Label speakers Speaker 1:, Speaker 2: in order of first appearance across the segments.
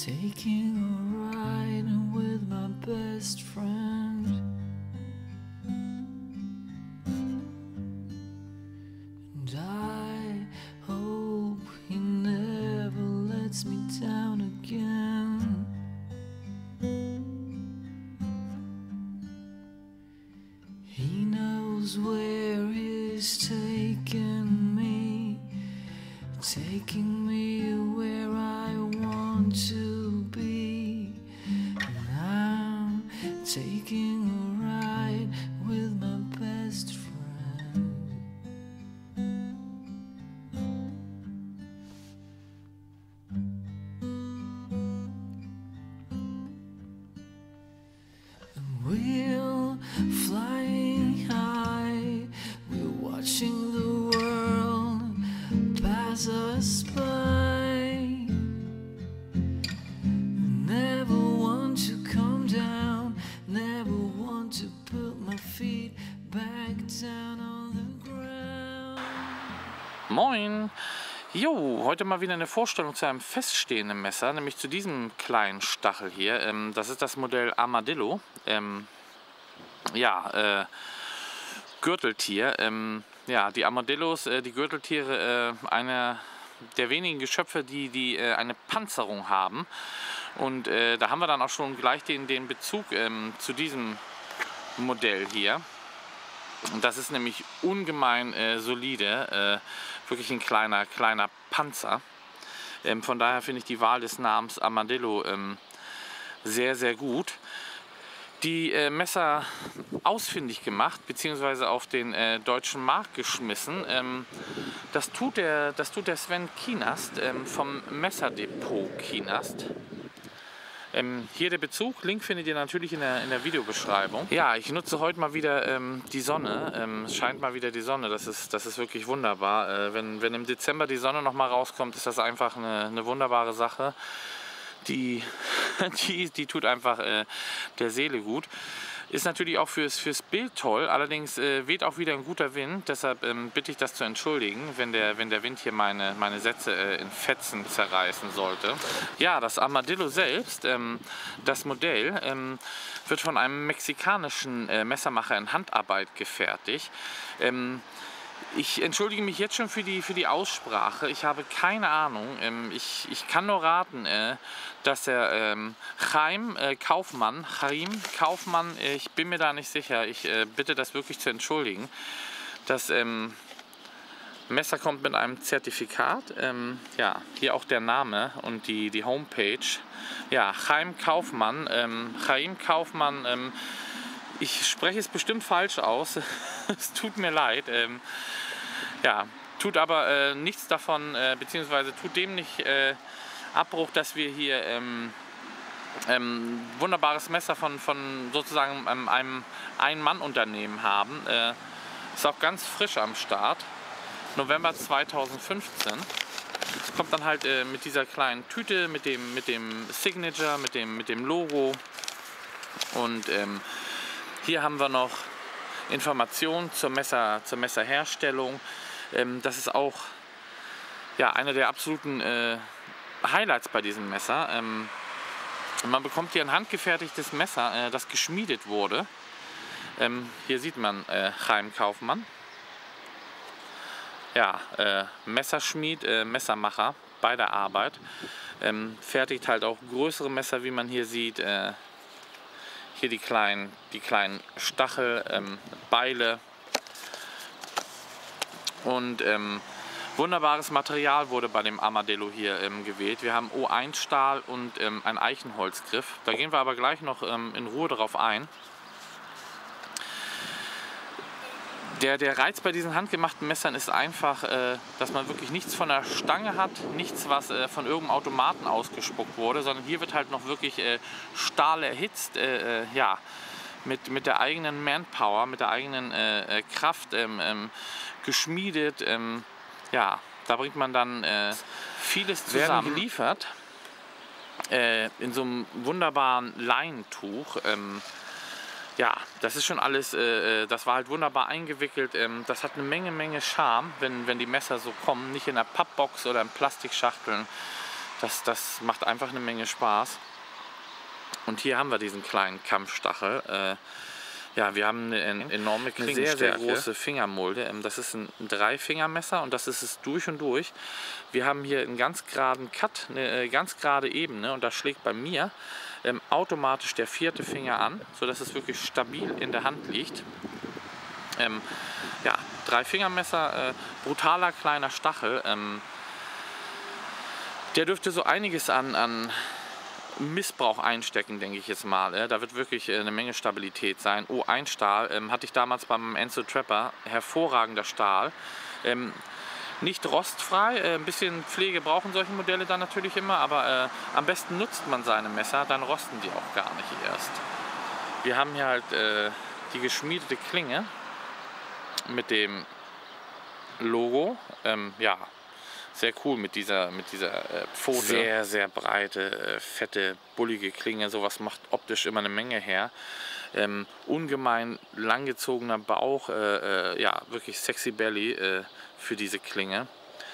Speaker 1: taking a ride with my best friend. And I hope he never lets me down again. He knows where he's taking me where I want to be. And I'm taking a ride with my best friend. And we're flying high, we're watching the world pass us by. Never want to come down, never want to put my feet back down on the ground.
Speaker 2: Moin! Jo, heute mal wieder eine Vorstellung zu einem feststehenden Messer, nämlich zu diesem kleinen Stachel hier. Das ist das Modell Armadillo. Gürteltier. Ja, die Armadillos, die Gürteltiere, einer der wenigen Geschöpfe, die eine Panzerung haben. Und da haben wir dann auch schon gleich den Bezug zu diesem Modell hier. Und das ist nämlich ungemein solide, wirklich ein kleiner Panzer. Von daher finde ich die Wahl des Namens Armadillo sehr, sehr gut. Die Messer ausfindig gemacht, beziehungsweise auf den deutschen Markt geschmissen. Das tut der Sven Kienast vom Messerdepot Kienast. Hier der Bezug, Link findet ihr natürlich in der Videobeschreibung. Ja, ich nutze heute mal wieder die Sonne. Es scheint mal wieder die Sonne, das ist wirklich wunderbar. Wenn im Dezember die Sonne noch mal rauskommt, ist das einfach eine wunderbare Sache. Die tut einfach der Seele gut. Ist natürlich auch fürs Bild toll, allerdings weht auch wieder ein guter Wind, deshalb bitte ich das zu entschuldigen, wenn der Wind hier meine Sätze in Fetzen zerreißen sollte. Ja, das Armadillo selbst, das Modell, wird von einem mexikanischen Messermacher in Handarbeit gefertigt. Ich entschuldige mich jetzt schon für die Aussprache. Ich habe keine Ahnung. Ich kann nur raten, dass der Chaim Kaufmann, ich bin mir da nicht sicher. Ich bitte das wirklich zu entschuldigen. Das Messer kommt mit einem Zertifikat. Ja, hier auch der Name und die Homepage. Ja, Chaim Kaufmann. Ich spreche es bestimmt falsch aus. Es tut mir leid. Ja, tut aber nichts davon, beziehungsweise tut dem nicht Abbruch, dass wir hier wunderbares Messer von sozusagen einem Ein-Mann-Unternehmen haben. Ist auch ganz frisch am Start. November 2015. Kommt dann halt mit dieser kleinen Tüte, mit dem Signature, mit dem Logo. Und hier haben wir noch Informationen zur Messerherstellung. Das ist auch ja, einer der absoluten Highlights bei diesem Messer. Man bekommt hier ein handgefertigtes Messer, das geschmiedet wurde. Hier sieht man Chaim Kaufmann. Ja, Messerschmied, Messermacher bei der Arbeit. Fertigt halt auch größere Messer, wie man hier sieht. Hier die kleinen Stachel, Beile. Und wunderbares Material wurde bei dem Armadillo hier gewählt. Wir haben O1 Stahl und ein Eichenholzgriff. Da gehen wir aber gleich noch in Ruhe darauf ein. Der Reiz bei diesen handgemachten Messern ist einfach, dass man wirklich nichts von der Stange hat, nichts, was von irgendeinem Automaten ausgespuckt wurde, sondern hier wird halt noch wirklich Stahl erhitzt, ja, mit der eigenen Manpower, mit der eigenen Kraft geschmiedet. Ja, da bringt man dann vieles zusammen. Werden geliefert in so einem wunderbaren Leinentuch. Ja, das ist schon alles, das war halt wunderbar eingewickelt. Das hat eine Menge Charme, wenn die Messer so kommen, nicht in einer Pappbox oder in Plastikschachteln. Das macht einfach eine Menge Spaß. Und hier haben wir diesen kleinen Kampfstachel. Ja, wir haben eine enorme Klingenstärke, sehr große Fingermulde. Das ist ein 3-Fingermesser und das ist es durch und durch. Wir haben hier einen ganz geraden Cut, eine ganz gerade Ebene und da schlägt bei mir automatisch der 4. Finger an, sodass es wirklich stabil in der Hand liegt. Ja, 3-Fingermesser, brutaler kleiner Stachel. Der dürfte so einiges an Missbrauch einstecken, denke ich jetzt mal. Da wird wirklich eine Menge Stabilität sein. Oh, ein Stahl hatte ich damals beim Enzo Trapper. Hervorragender Stahl. Nicht rostfrei. Ein bisschen Pflege brauchen solche Modelle dann natürlich immer, aber am besten nutzt man seine Messer, dann rosten die auch gar nicht erst. Wir haben hier halt die geschmiedete Klinge mit dem Logo. Ja, sehr cool mit dieser Pfote. Sehr, sehr breite, fette, bullige Klinge. Sowas macht optisch immer eine Menge her. Ungemein langgezogener Bauch. Ja, wirklich sexy Belly für diese Klinge.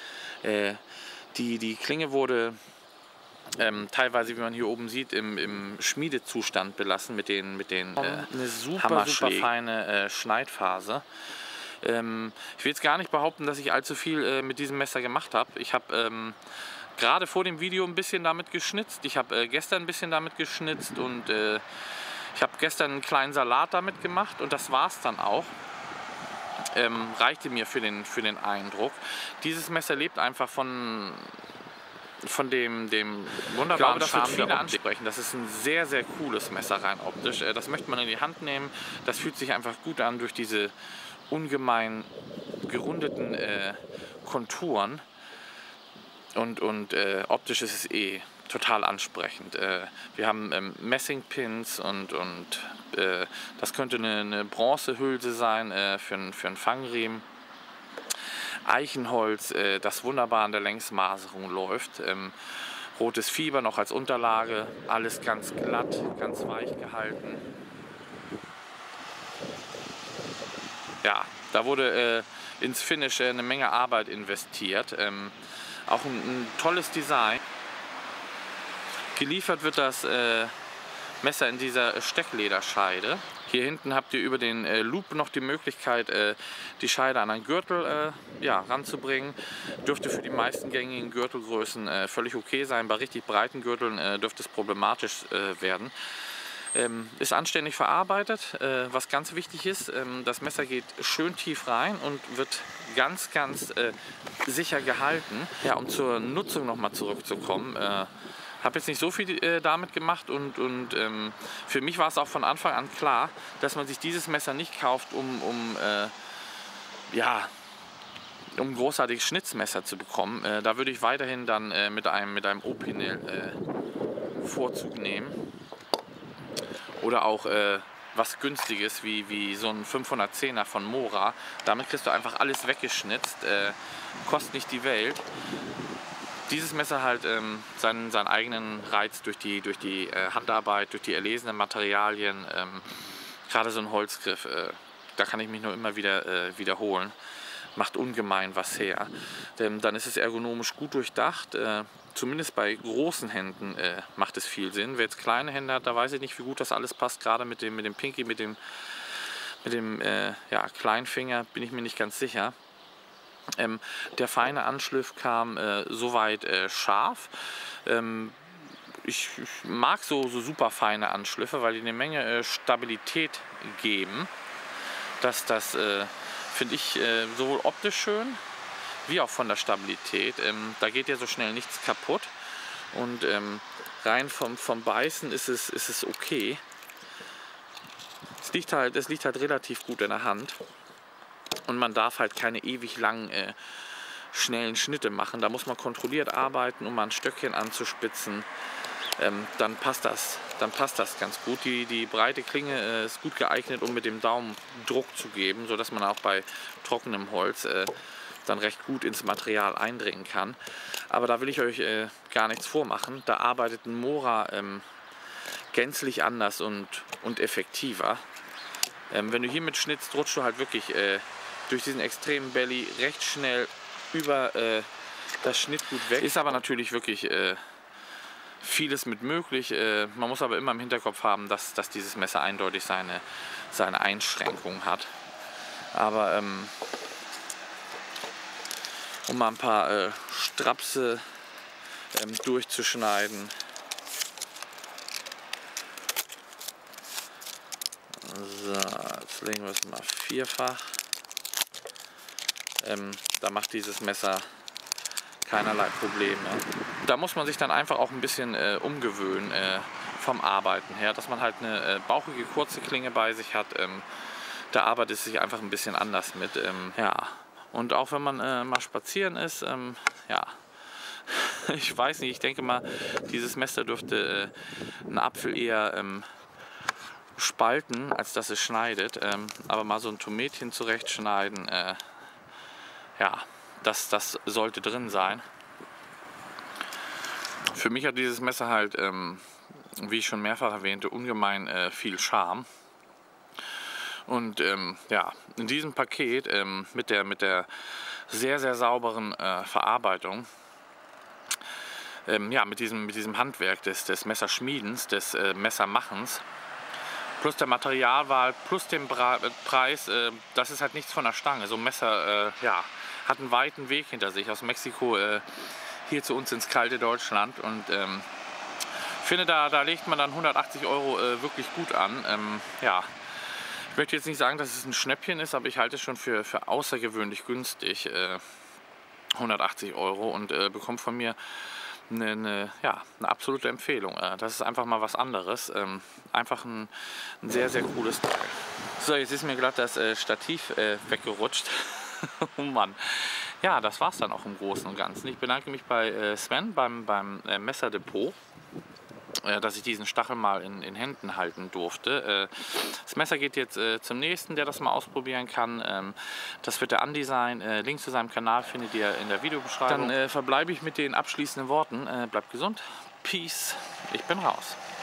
Speaker 2: Die Klinge wurde teilweise, wie man hier oben sieht, im Schmiedezustand belassen mit den eine super feine Schneidphase. Ich will jetzt gar nicht behaupten, dass ich allzu viel mit diesem Messer gemacht habe. Ich habe gerade vor dem Video ein bisschen damit geschnitzt. Ich habe gestern ein bisschen damit geschnitzt und ich habe gestern einen kleinen Salat damit gemacht und das war es dann auch. Reichte mir für den Eindruck. Dieses Messer lebt einfach von dem wunderbaren Charme, das wird viele ansprechen. Das ist ein sehr, sehr cooles Messer rein optisch. Das möchte man in die Hand nehmen. Das fühlt sich einfach gut an durch diese ungemein gerundeten Konturen und optisch ist es total ansprechend. Wir haben Messingpins und das könnte eine Bronzehülse sein für einen Fangriemen. Eichenholz, das wunderbar an der Längsmaserung läuft. Rotes Fieber noch als Unterlage, alles ganz glatt, ganz weich gehalten. Ja, da wurde ins Finish eine Menge Arbeit investiert. Auch ein tolles Design. Geliefert wird das Messer in dieser Stecklederscheide. Hier hinten habt ihr über den Loop noch die Möglichkeit, die Scheide an einen Gürtel ranzubringen. Dürfte für die meisten gängigen Gürtelgrößen völlig okay sein. Bei richtig breiten Gürteln dürfte es problematisch werden. Ist anständig verarbeitet. Was ganz wichtig ist, das Messer geht schön tief rein und wird ganz, ganz sicher gehalten. Ja, um zur Nutzung nochmal zurückzukommen. Habe jetzt nicht so viel damit gemacht und für mich war es auch von Anfang an klar, dass man sich dieses Messer nicht kauft, um ein großartiges Schnitzmesser zu bekommen. Da würde ich weiterhin dann mit einem Opinel Vorzug nehmen. Oder auch was Günstiges wie so ein 510er von Mora. Damit kriegst du einfach alles weggeschnitzt, kostet nicht die Welt. Dieses Messer halt seinen eigenen Reiz durch die Handarbeit, durch die erlesenen Materialien. Gerade so ein Holzgriff, da kann ich mich nur immer wieder wiederholen. Macht ungemein was her. Dann ist es ergonomisch gut durchdacht. Zumindest bei großen Händen macht es viel Sinn. Wer jetzt kleine Hände hat, da weiß ich nicht, wie gut das alles passt. Gerade mit dem Pinky, mit dem Kleinfinger bin ich mir nicht ganz sicher. Der feine Anschliff kam soweit scharf. Ich mag so super feine Anschliffe, weil die eine Menge Stabilität geben. Das finde ich sowohl optisch schön, wie auch von der Stabilität. Da geht ja so schnell nichts kaputt. Und rein vom Beißen ist es okay. Es liegt halt relativ gut in der Hand. Und man darf halt keine ewig langen, schnellen Schnitte machen. Da muss man kontrolliert arbeiten, um mal ein Stöckchen anzuspitzen. Dann passt das ganz gut. Die breite Klinge ist gut geeignet, um mit dem Daumen Druck zu geben, sodass man auch bei trockenem Holz dann recht gut ins Material eindringen kann. Aber da will ich euch gar nichts vormachen. Da arbeitet ein Mora gänzlich anders und effektiver. Wenn du hiermit schnitzt, rutscht du halt wirklich durch diesen extremen Belly recht schnell über das Schnittgut weg. Ist aber natürlich wirklich vieles mit möglich. Man muss aber immer im Hinterkopf haben, dass dieses Messer eindeutig seine Einschränkungen hat. Aber um mal ein paar Strapse durchzuschneiden. So, jetzt legen wir es mal vierfach. Da macht dieses Messer keinerlei Probleme. Da muss man sich dann einfach auch ein bisschen umgewöhnen vom Arbeiten her, dass man halt eine bauchige, kurze Klinge bei sich hat. Da arbeitet es sich einfach ein bisschen anders mit. Ja. Und auch wenn man mal spazieren ist, ja, ich weiß nicht, ich denke mal, dieses Messer dürfte einen Apfel eher spalten, als dass es schneidet. Aber mal so ein Tomätchen zurechtschneiden, ja, das sollte drin sein. Für mich hat dieses Messer halt, wie ich schon mehrfach erwähnte, ungemein viel Charme. Und ja, in diesem Paket mit der sehr, sehr sauberen Verarbeitung, ja, mit diesem Handwerk des Messerschmiedens, des Messermachens, plus der Materialwahl, plus dem Preis, das ist halt nichts von der Stange. So ein Messer, ja, hat einen weiten Weg hinter sich aus Mexiko hier zu uns ins kalte Deutschland. Und ich finde, da legt man dann 180 € wirklich gut an. Ja, ich möchte jetzt nicht sagen, dass es ein Schnäppchen ist, aber ich halte es schon für außergewöhnlich günstig. 180 € und bekommt von mir eine absolute Empfehlung. Das ist einfach mal was anderes. Einfach ein sehr, sehr cooles Teil. So, jetzt ist mir glatt das Stativ weggerutscht. Oh Mann. Ja, das war's dann auch im Großen und Ganzen. Ich bedanke mich bei Sven beim Messerdepot, dass ich diesen Stachel mal in Händen halten durfte. Das Messer geht jetzt zum nächsten, der das mal ausprobieren kann. Das wird der Andi sein. Link zu seinem Kanal findet ihr in der Videobeschreibung. Dann verbleibe ich mit den abschließenden Worten. Bleibt gesund. Peace. Ich bin raus.